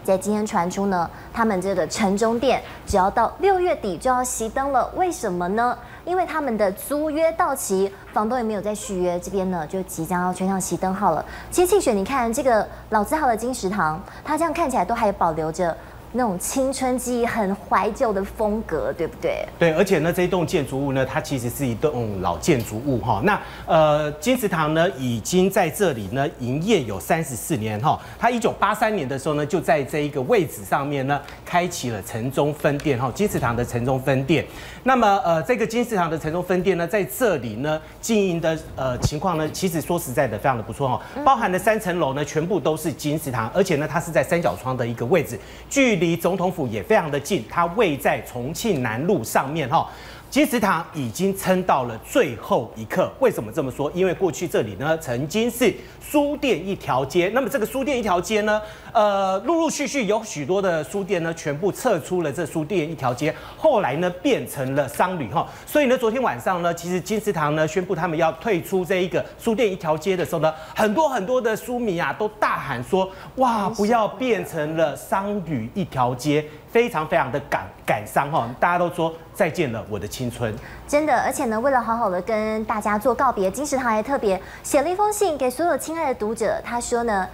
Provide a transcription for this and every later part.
在今天传出呢，他们这个城中店只要到6月底就要熄灯了，为什么呢？因为他们的租约到期，房东也没有再续约，这边呢就即将要吹上熄灯号了。其实庆雪，你看这个老字号的金石堂，它这样看起来都还保留着那种青春记忆、很怀旧的风格，对不对？ 对，而且呢，这一栋建筑物呢，它其实是一栋老建筑物哈。那金石堂呢，已经在这里呢营业有34年哈。它1983年的时候呢，就在这一个位置上面呢，开启了城中分店哈，金石堂的城中分店。那么这个金石堂的城中分店呢，在这里呢经营的情况呢，其实说实在的非常的不错哈，包含了3层楼呢，全部都是金石堂，而且呢，它是在三角窗的一个位置，距离总统府也非常的近，它位在重庆南路上面哈。金石堂已经撑到了最后一刻，为什么这么说？因为过去这里呢曾经是书店一条街，那么这个书店一条街呢，陆陆续续有许多的书店呢全部撤出了这书店一条街，后来呢变成了商旅哈，所以呢昨天晚上呢，其实金石堂呢宣布他们要退出这一个书店一条街的时候呢，很多的书迷啊都大喊说，哇，不要变成了商旅一条街。非常的感伤哈，大家都说再见了我的青春， 真的，而且呢，为了好好的跟大家做告别，金石堂还特别写了一封信给所有亲爱的读者，他说呢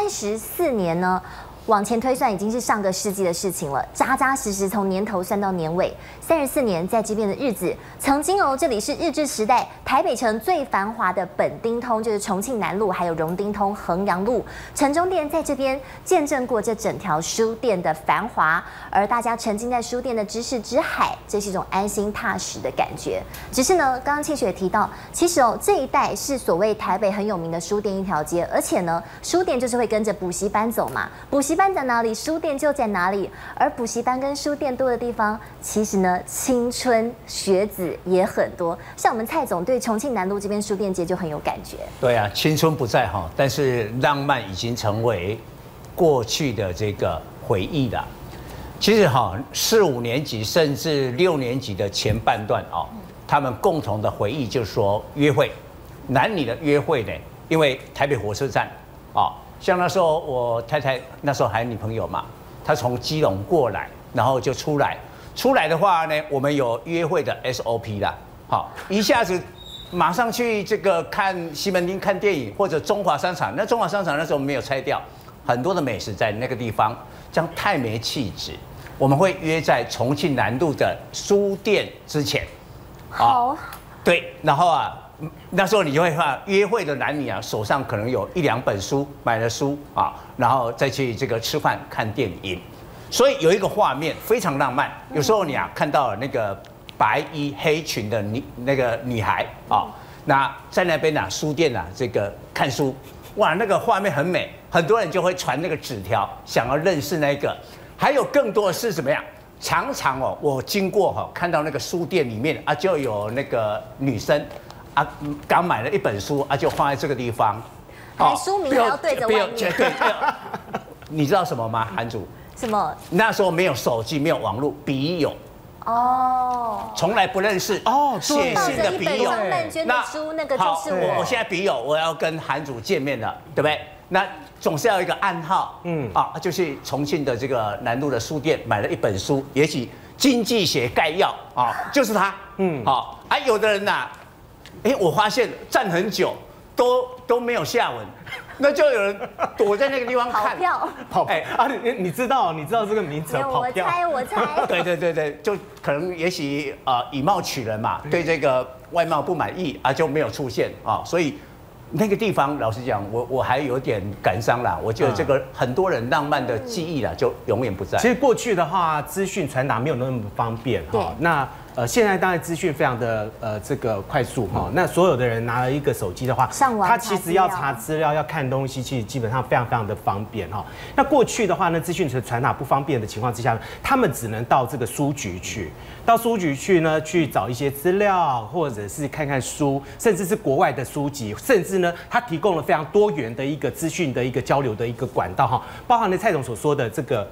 ，34年呢。往前推算已经是上个世纪的事情了，扎扎实实从年头算到年尾，34年在这边的日子，曾经哦，这里是日治时代台北城最繁华的本町通，就是重庆南路，还有荣町通、衡阳路，城中店在这边见证过这整条书店的繁华，而大家沉浸在书店的知识之海，这是一种安心踏实的感觉。只是呢，刚刚庆雪提到，其实哦，这一带是所谓台北很有名的书店一条街，而且呢，书店就是会跟着补习班走嘛，补习班在哪里，书店就在哪里。而补习班跟书店多的地方，其实呢，青春学子也很多。像我们蔡总对重庆南路这边书店街就很有感觉。 对啊，青春不在哈，但是浪漫已经成为过去的这个回忆了。其实哈，4、5年级甚至6年级的前半段哦，他们共同的回忆就是说约会，男女的约会呢，因为台北火车站啊。像那时候我太太那时候还有女朋友嘛，她从基隆过来，然后就出来的话呢，我们有约会的 SOP 啦，好，一下子马上去这个看西门町看电影，或者中华商场。那中华商场那时候没有拆掉，很多的美食在那个地方，这样太没气质。我们会约在重庆南路的书店之前， 好， 对，然后啊。那时候你就会看约会的男女啊，手上可能有1、2本书，买了书啊，然后再去这个吃饭看电影，所以有一个画面非常浪漫。有时候你啊看到那个白衣黑裙的那个女孩啊，那在那边啊书店啊这个看书，哇，那个画面很美，很多人就会传那个纸条，想要认识那个。还有更多的是怎么样？常常哦，我经过哈，看到那个书店里面啊，就有那个女生。啊，刚买了1本书啊，就放在这个地方， 书名还要对着外面。 对，你知道什么吗，韩主？ 什么？ 那时候没有手机，没有网络，笔友。 哦。 从来不认识哦，写信的笔友。 那书那个就是我。 我现在笔友，我要跟韩主见面了，对不对？那总是要有一个暗号，就去重庆的这个南路的书店买了1本书，也许《经济学概要》啊，就是他，有的人呐。我发现站很久都没有下文，那就有人躲在那个地方看跑票。 你知道这个名词跑票？ 我猜。 对，就可能也许以貌取人嘛，对这个外貌不满意啊，就没有出现啊，所以那个地方老实讲，我还有点感伤啦。我觉得这个很多人浪漫的记忆啦，就永远不在。 其实过去的话，资讯传达没有那么方便哈。那现在当然资讯非常的这个快速哈。那所有的人拿了一个手机的话，他其实要查资料、要看东西，其实基本上非常的方便哈。那过去的话呢，资讯传达不方便的情况之下，他们只能到这个书局去，呢去找一些资料，或者是看看书，甚至是国外的书籍，甚至呢，它提供了非常多元的一个资讯的一个交流的一个管道哈，包含了蔡总所说的这个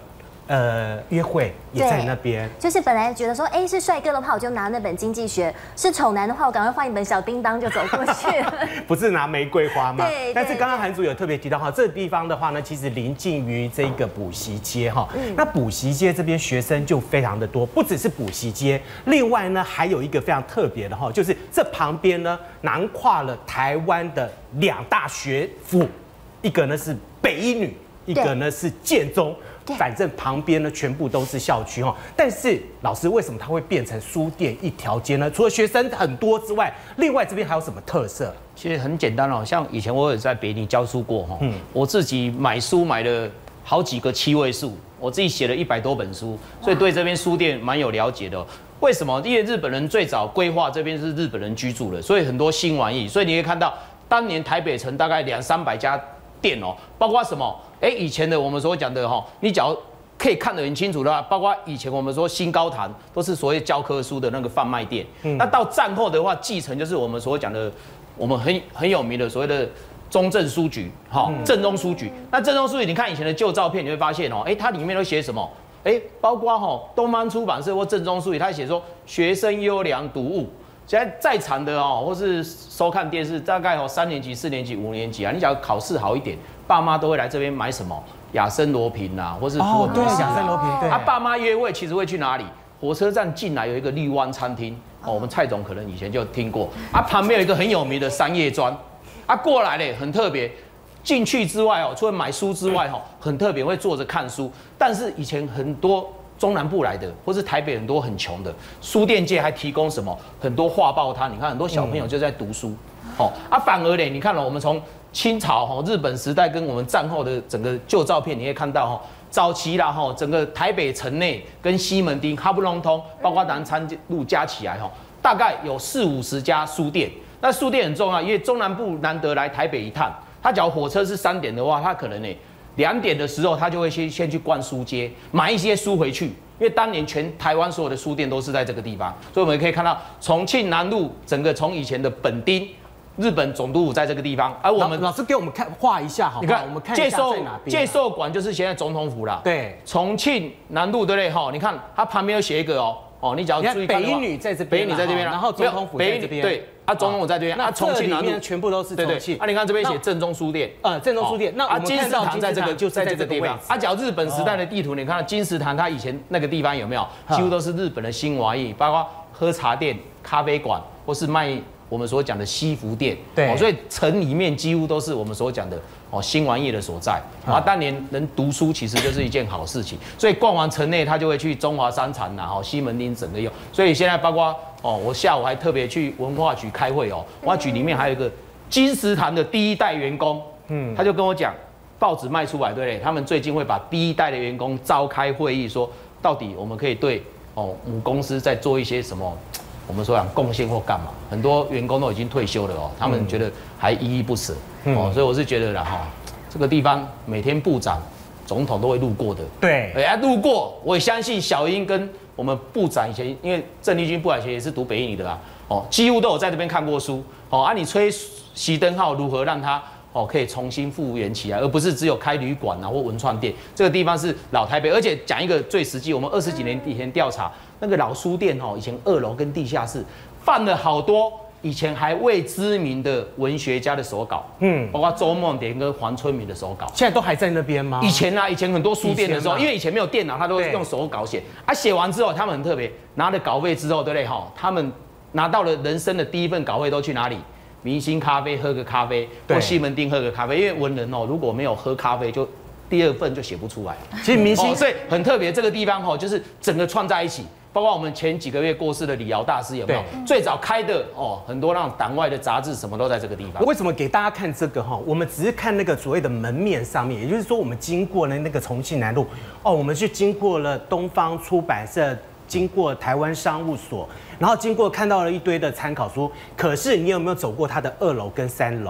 约会也在那边。 就是本来觉得说，哎，是帅哥的话，我就拿那本经济学；是丑男的话，我赶快换一本小叮当就走过去。 不是拿玫瑰花吗？ 对。 但是刚刚韩主有特别提到哈，这个地方的话呢，其实临近于这个补习街哈。那补习街这边学生就非常的多，不只是补习街，另外呢还有一个非常特别的哈，就是这旁边呢囊括了台湾的2大学府，一个呢是北一女，一个呢是建中。反正旁边呢全部都是校区哈，但是老师为什么它会变成书店一条街呢？除了学生很多之外，另外这边还有什么特色？ 其实很简单哦，像以前我有在北女教书过哈，我自己买书买了好几个7位数，我自己写了100多本书，所以对这边书店蛮有了解的。为什么？因为日本人最早规划这边是日本人居住的，所以很多新玩意，所以你可以看到当年台北城大概200-300家店哦，包括什么？以前的我们所讲的哈，你只要可以看得很清楚的话，包括以前我们说新高坛都是所谓教科书的那个贩卖店。那到战后的话，继承就是我们所讲的，我们很有名的所谓的中正书局，正中书局。那正中书局，你看以前的旧照片，你会发现哦，它里面都写什么？包括东方出版社或正中书局，它写说学生优良读物。现在在场的或是收看电视，大概3年级、4年级、5年级啊，你只要考试好一点，爸妈都会来这边买什么亚森罗平啊，或是对亚森罗平，对。 爸妈约会其实会去哪里？火车站进来有一个绿湾餐厅，我们蔡总可能以前就听过。旁边有一个很有名的三叶砖，过来嘞很特别。进去之外除了买书之外很特别会坐着看书，但是以前很多。中南部来的，或是台北很多很穷的书店界还提供什么很多画报摊，你看很多小朋友就在读书，反而嘞，你看了我们从清朝日本时代跟我们战后的整个旧照片，你可以看到早期啦整个台北城内跟西门町、哈不隆通，包括南昌路加起来大概有40-50家书店。那书店很重要，因为中南部难得来台北一趟，他假如火车是3点的话，他可能2点的时候，他就会先去逛书街，买一些书回去。因为当年全台湾所有的书店都是在这个地方，所以我们可以看到重庆南路整个从以前的本町，日本总督府在这个地方，而我们老师给我们画一下好不好？我们看一下在哪边。 介寿馆就是现在总统府啦。 对， 重庆南路对不对？你看它旁边有写一个你只要注意看北一女在这边， 北一女在这边， 然后总统府在这边， 对。总统府在这边， 重庆南路全部都是重庆。 你看这边写正中书店， 正中书店。那我们金石堂在这个就在这个地方。 假如日本时代的地图，你看到金石堂，它以前那个地方有没有？几乎都是日本的新玩意，包括喝茶店、咖啡馆，或是卖我们所讲的西服店。 对， 所以城里面几乎都是我们所讲的新玩意的所在。当年能读书其实就是一件好事情，所以逛完城内，他就会去中华商场西门町整个用。所以现在包括我下午还特别去文化局开会文化局里面还有一个金石堂的第1代员工，他就跟我讲，报纸卖出来对不对？他们最近会把第1代的员工召开会议，说到底我们可以对母公司在做一些什么，我们说讲贡献或干嘛？很多员工都已经退休了他们觉得还依依不舍所以我是觉得啦这个地方每天部长、总统都会路过的。 对， 路过，我也相信小英跟我们部长以前，因为郑丽君部长以前也是读北一女的啦，几乎都有在这边看过书。你吹熄灯号如何让它可以重新复原起来，而不是只有开旅馆或文创店。这个地方是老台北，而且讲一个最实际，我们20几年以前调查，那个老书店以前2楼跟地下室放了好多。以前还未知名的文学家的手稿，包括周梦蝶跟黄春明的手稿， 现在都还在那边吗？ 以前很多书店的时候，因为以前没有电脑，他都用手稿写。写完之后，他们很特别，拿了稿费之后，对不对？他们拿到了人生的第1份稿费，都去哪里？明星咖啡喝个咖啡，或西门町喝个咖啡。因为文人如果没有喝咖啡，就第2份就写不出来。 其实明星所以很特别，这个地方就是整个串在一起。包括我们前几个月过世的李敖大师有没有？最早开的很多那种党外的杂志什么都在这个地方。 为什么给大家看这个我们只是看那个所谓的门面上面，也就是说我们经过了那个重庆南路我们去经过了东方出版社，经过台湾商务所，然后经过看到了一堆的参考书。可是你有没有走过它的2楼跟3楼？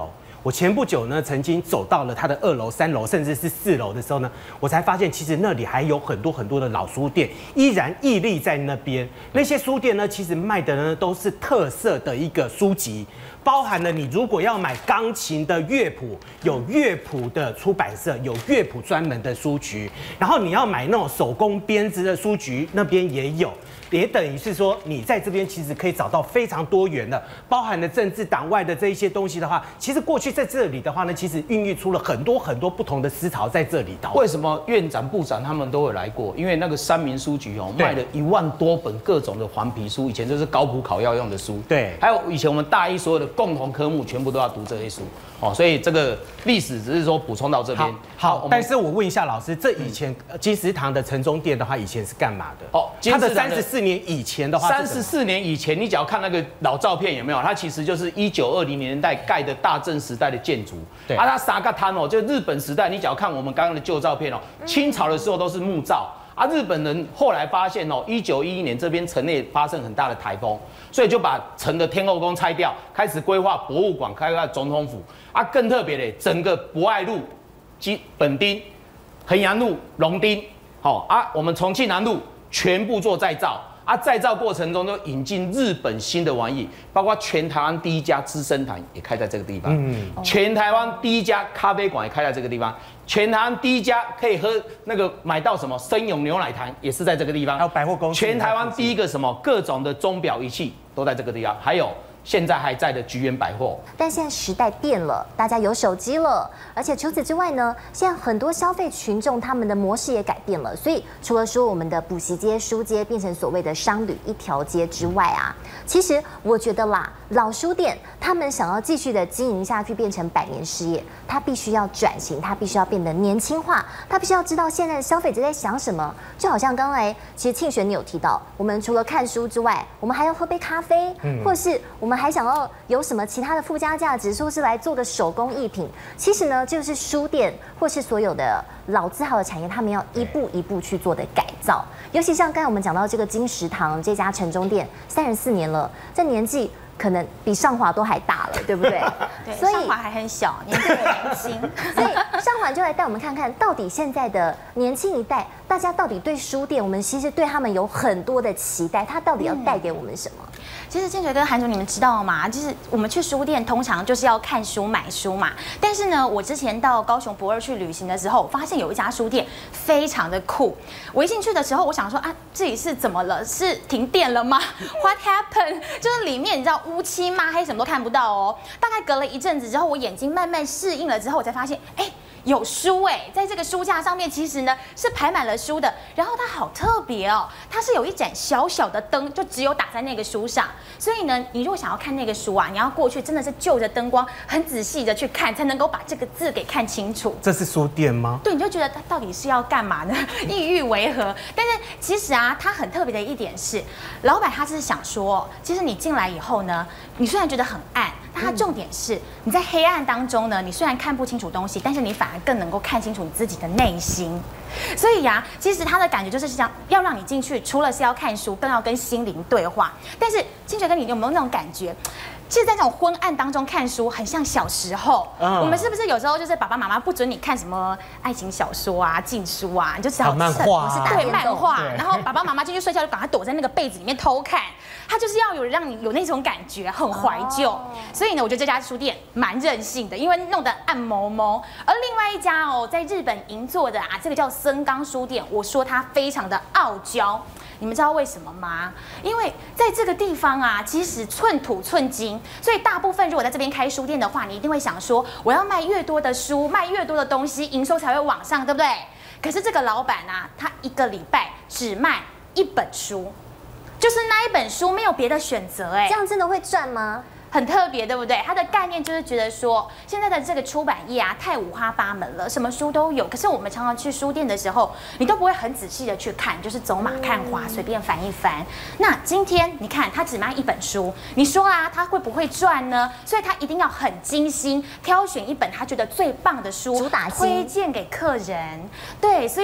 我前不久呢，曾经走到了它的2楼、3楼，甚至是4楼的时候呢，我才发现其实那里还有很多的老书店依然屹立在那边。那些书店呢，其实卖的呢都是特色的一个书籍。包含了你如果要买钢琴的乐谱，有乐谱的出版社，有乐谱专门的书局，然后你要买那种手工编织的书局，那边也有。也等于是说，你在这边其实可以找到非常多元的，包含了政治党外的这一些东西的话，其实过去在这里的话呢，其实孕育出了很多不同的思潮在这里头。 为什么院长、部长他们都有来过？因为那个三民书局卖了1万多本各种的黄皮书，以前就是高普考要用的书。 对， 还有以前我们大一所有的共同科目全部都要读这些书。所以这个历史只是说补充到这边。 好，但是我问一下老师，这以前金石堂的城中店的话，以前是干嘛的？它的34年以前的话 ，34年以前，你只要看那个老照片有没有？它其实就是1920年代盖的大正时代的建筑。 对， 它沙嘎滩就日本时代，你只要看我们刚刚的旧照片清朝的时候都是木造。日本人后来发现1911年这边城内发生很大的台风，所以就把城的天后宫拆掉，开始规划博物馆，开发总统府。更特别的，整个博爱路、本町、衡阳路、龙町，我们重庆南路全部做再造。再造过程中就引进日本新的玩意，包括全台湾第一家资生堂也开在这个地方，全台湾第一家咖啡馆也开在这个地方，全台湾第一家可以喝那个买到什么生永牛奶糖也是在这个地方， 还有百货公司， 全台湾第一个什么各种的钟表仪器都在这个地方，还有现在还在的菊园百货。 但现在时代变了，大家有手机了，而且除此之外呢，现在很多消费群众他们的模式也改变了。所以除了说我们的补习街、书街变成所谓的商旅一条街之外啊，其实我觉得啦，老书店他们想要继续的经营下去，变成100年事业，它必须要转型，它必须要变得年轻化，它必须要知道现在的消费者在想什么。就好像刚才其实庆璇你有提到，我们除了看书之外，我们还要喝杯咖啡，或是我们还想要有什么其他的附加价值，说是来做个手工艺品。其实呢，就是书店或是所有的老字号的产业，他们要一步一步去做的改造。尤其像刚才我们讲到这个金石堂这家城中店，34年了，这年纪可能比上华都还大了，对不对？ 对，所以上华还很小，年纪很年轻。 所以上华就来带我们看看，到底现在的年轻一代，大家到底对书店，我们其实对他们有很多的期待，它到底要带给我们什么？ 其实建水跟韩总，你们知道吗？就是我们去书店通常就是要看书、买书嘛。但是呢，我之前到高雄博二去旅行的时候，我发现有一家书店非常的酷。我一进去的时候，我想说这里是怎么了？是停电了吗 ？What happened？ 就是里面你知道乌漆嘛黑，什么都看不到哦。大概隔了一阵子之后，我眼睛慢慢适应了之后，我才发现，有书在这个书架上面，其实呢是排满了书的。然后它好特别哦，它是有一盏小小的灯，就只有打在那个书上。所以呢，你如果想要看那个书啊，你要过去真的是就着灯光，很仔细的去看，才能够把这个字给看清楚。 这是书店吗？ 对，你就觉得它到底是要干嘛呢？意欲为何？但是其实啊，它很特别的一点是，老板他是想说，其实你进来以后呢，你虽然觉得很暗，但它重点是你在黑暗当中呢，你虽然看不清楚东西，但是你反而更能够看清楚你自己的内心。所以呀，其实他的感觉就是这样，要让你进去，除了是要看书，更要跟心灵对话。但是清水哥，你有没有那种感觉？其实，在这种昏暗当中看书，很像小时候。我们是不是有时候就是爸爸妈妈不准你看什么爱情小说啊、禁书啊，你就只好漫画， 对漫画，然后爸爸妈妈进去睡觉就赶快躲在那个被子里面偷看。他就是要让你有那种感觉，很怀旧。所以呢，我觉得这家书店蛮任性的，因为弄得暗蒙蒙。而另外一家在日本银座的这个叫森冈书店，我说它非常的傲娇。你们知道为什么吗？因为在这个地方啊，其实寸土寸金，所以大部分如果在这边开书店的话，你一定会想说，我要卖越多的书，卖越多的东西，营收才会往上，对不对？可是这个老板啊，他一个礼拜只卖1本书，就是那一本书，没有别的选择。 这样真的会赚吗？ 很特别，对不对？它的概念就是觉得说，现在的这个出版业啊，太五花八门了，什么书都有。可是我们常常去书店的时候，你都不会很仔细的去看，就是走马看花，随便翻一翻。那今天你看，他只卖1本书，你说啊，他会不会赚呢？所以他一定要很精心挑选一本他觉得最棒的书， 主打推荐给客人。对，所以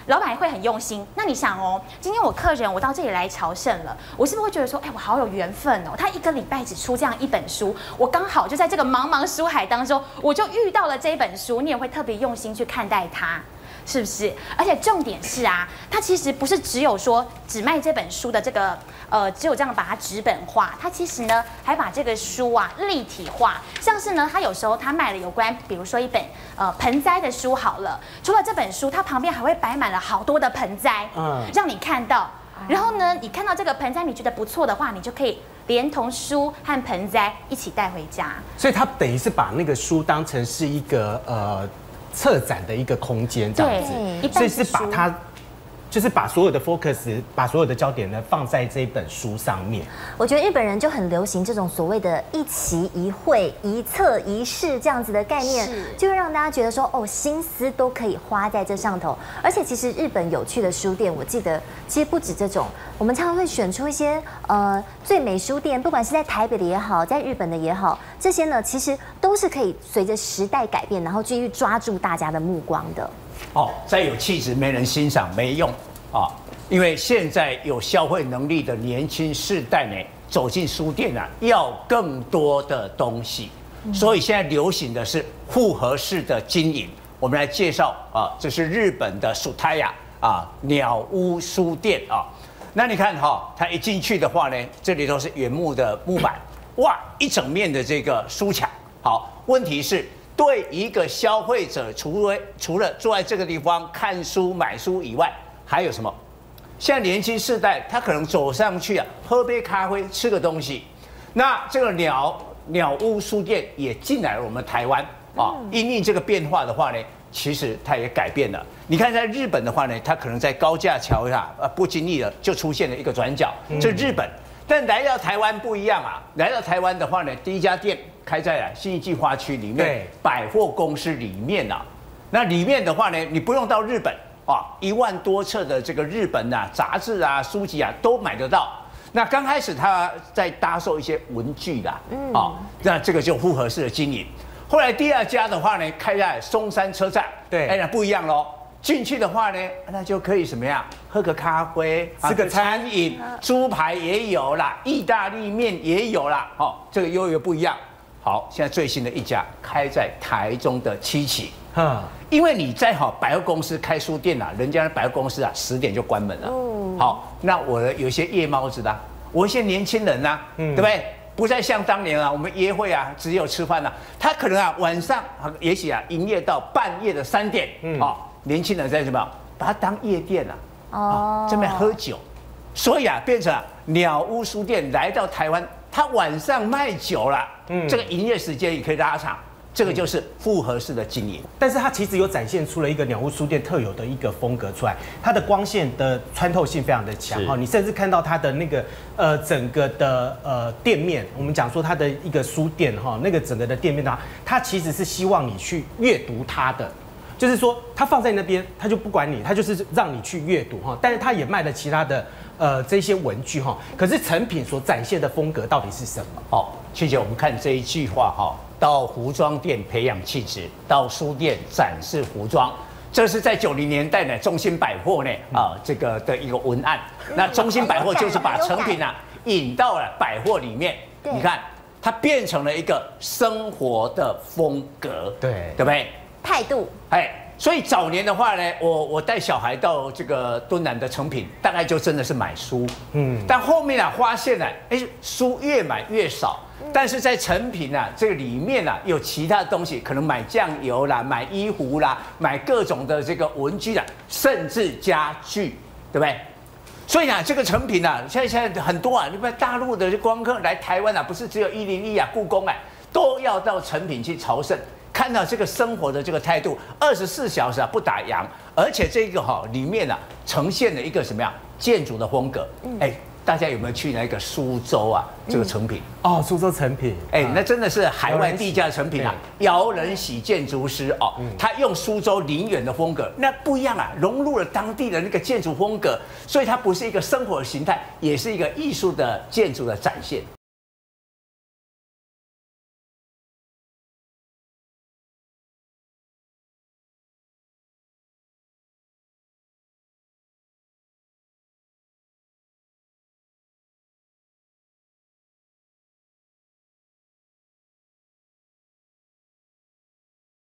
老板会很用心。那你想哦，今天我客人我到这里来朝圣了，我是不是会觉得说，哎，我好有缘分哦？他1个礼拜只出这样1本书，我刚好就在这个茫茫书海当中，我就遇到了这本书，你也会特别用心去看待它。是不是？而且重点是啊，它其实不是只有说只卖这本书的这个只有这样把它纸本化，它其实呢还把这个书啊立体化，像是呢，它有时候它卖了有关，比如说一本盆栽的书好了，除了这本书，它旁边还会摆满了好多的盆栽，让你看到。然后呢，你看到这个盆栽，你觉得不错的话，你就可以连同书和盆栽一起带回家。 所以它等于是把那个书当成是一个策展的一个空间这样子，所以是把它，就是把所有的 focus， 把所有的焦点呢放在这本书上面。 我觉得日本人就很流行这种所谓的一期一会、一册一式这样子的概念，就会让大家觉得说，哦，心思都可以花在这上头。而且其实日本有趣的书店，我记得其实不止这种，我们常常会选出一些最美书店，不管是在台北的也好，在日本的也好，这些呢其实都是可以随着时代改变，然后继续抓住大家的目光的。 哦，再有气质没人欣赏没用啊，因为现在有消费能力的年轻世代呢，走进书店啊，要更多的东西，所以现在流行的是复合式的经营。我们来介绍啊，这是日本的苏泰亚啊鸟屋书店啊。那你看哈，它一进去的话呢，这里都是原木的木板，哇，一整面的这个书墙。好，问题是，对一个消费者，除了坐在这个地方看书买书以外，还有什么？现在年轻世代，他可能走上去啊，喝杯咖啡，吃个东西。那这个鸟屋书店也进来了我们台湾啊，因应这个变化的话呢，其实它也改变了。你看，在日本的话呢，它可能在高架桥下不经意的就出现了一个转角，这日本。但来到台湾不一样啊，来到台湾的话呢，第一家店开在信义计划区里面百货公司里面啊。那里面的话呢，你不用到日本啊，1万多册的这个日本啊杂志啊书籍啊都买得到。那刚开始他在搭售一些文具啦，那这个就复合式的经营。后来第二家的话呢，开在松山车站，对，那不一样喽。进去的话呢，那就可以什么样？喝个咖啡，吃个餐饮，猪排也有啦，意大利面也有啦，这个又不一样。好，现在最新的一家开在台中的七期，因为你在百货公司开书店啊，人家的百货公司啊10点就关门了。好，那我的有些夜猫子的，我一些年轻人啊，对不对？不再像当年啊，我们约会啊，只有吃饭啊，他可能啊晚上也许啊营业到半夜的3点，年轻人在什么？把它当夜店啊，这边喝酒，所以啊变成鸟屋书店来到台湾，他晚上卖酒了，这个营业时间也可以拉长。这个就是复合式的经营， 但是它其实有展现出了一个鸟屋书店特有的一个风格出来，它的光线的穿透性非常的强哈，你甚至看到它的那个整个的店面，我们讲说它的一个书店哈，那个整个的店面它其实是希望你去阅读它的。就是说，它放在那边，它就不管你，它就是让你去阅读哈。但是它也卖了其他的这些文具哈。可是成品所展现的风格到底是什么？ 好，谢谢。我们看这一句话哈，到服装店培养气质，到书店展示服装。这是在90年代呢，中兴百货呢这个的一个文案。那中兴百货就是把成品啊引到了百货里面。你看，它变成了一个生活的风格，对不对？ 态度， 所以早年的话呢，我带小孩到这个敦南的成品，大概就真的是买书，但后面啊发现呢，书越买越少，但是在成品啊这个里面啊有其他的东西，可能买酱油啦，买衣服啦，买各种的这个文具啦，甚至家具，对不对？所以啊，这个成品啊，现在很多啊，你看大陆的观光客来台湾啊，不是只有101啊，故宫啊，都要到成品去朝圣。看到这个生活的这个态度，24小时啊不打烊，而且这个里面啊呈现了一个什么样建筑的风格？大家有没有去那个苏州啊？这个成品苏州成品， 那真的是海外地价成品啊！姚仁喜建筑师他用苏州林园的风格，那不一样啊，融入了当地的那个建筑风格，所以它不是一个生活形态，也是一个艺术的建筑的展现。